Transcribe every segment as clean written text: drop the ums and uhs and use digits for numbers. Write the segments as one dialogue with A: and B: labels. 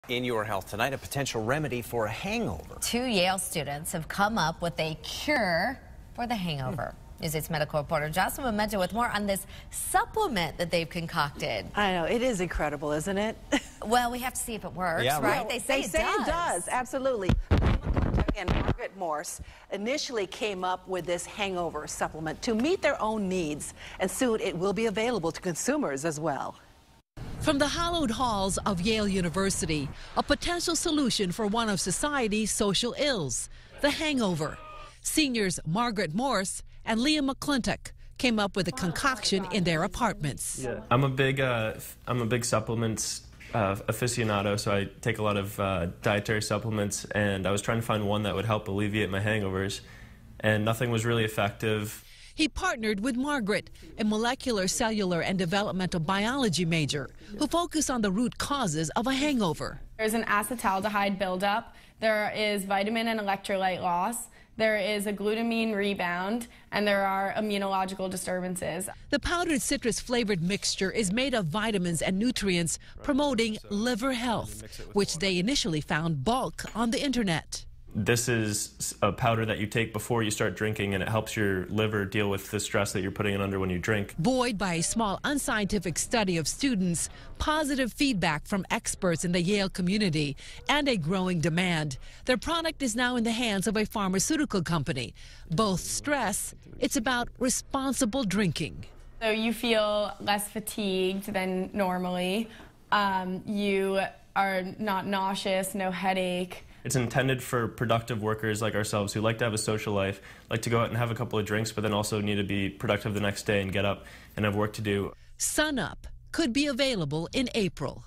A: In Your Health tonight, a potential remedy for a hangover.
B: 2 Yale students have come up with a cure for the hangover. News 8's medical reporter Jocelyn Memento with more on this supplement that they've concocted.
C: I know, it is incredible, isn't it?
B: Well, we have to see if it works,
A: yeah,
B: right?
C: Well,
B: They say it
C: does, absolutely. And Margaret Morse initially came up with this hangover supplement to meet their own needs, and soon it will be available to consumers as well.
D: From the hallowed halls of Yale University, a potential solution for one of society's social ills, the hangover. Seniors Margaret Morse and Leah McClintock came up with a concoction in their apartments.
E: Yeah. I'm a big supplements aficionado, so I take a lot of dietary supplements, and I was trying to find one that would help alleviate my hangovers, and nothing was really effective.
D: He partnered with Margaret, a molecular, cellular, and developmental biology major, who focused on the root causes of a hangover.
F: There's an acetaldehyde buildup, there is vitamin and electrolyte loss, there is a glutamine rebound, and there are immunological disturbances.
D: The powdered citrus-flavored mixture is made of vitamins and nutrients promoting liver health, which they initially found bulk on the internet.
E: This is a powder that you take before you start drinking, and it helps your liver deal with the stress that you're putting it under when you drink.
D: Buoyed by a small unscientific study of students, positive feedback from experts in the Yale community, and a growing demand, their product is now in the hands of a pharmaceutical company. Both stress it's about responsible drinking.
F: So you feel less fatigued than normally. You are not nauseous, no headache.
E: It's intended for productive workers like ourselves who like to have a social life, like to go out and have a couple of drinks, but then also need to be productive the next day and get up and have work to do.
D: Sun Up could be available in April.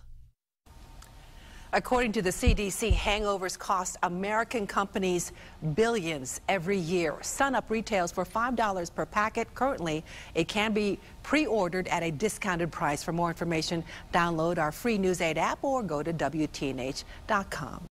C: According to the CDC, hangovers cost American companies billions every year. Sun Up retails for $5 per packet. Currently, it can be pre-ordered at a discounted price. For more information, download our free News 8 app or go to WTNH.com.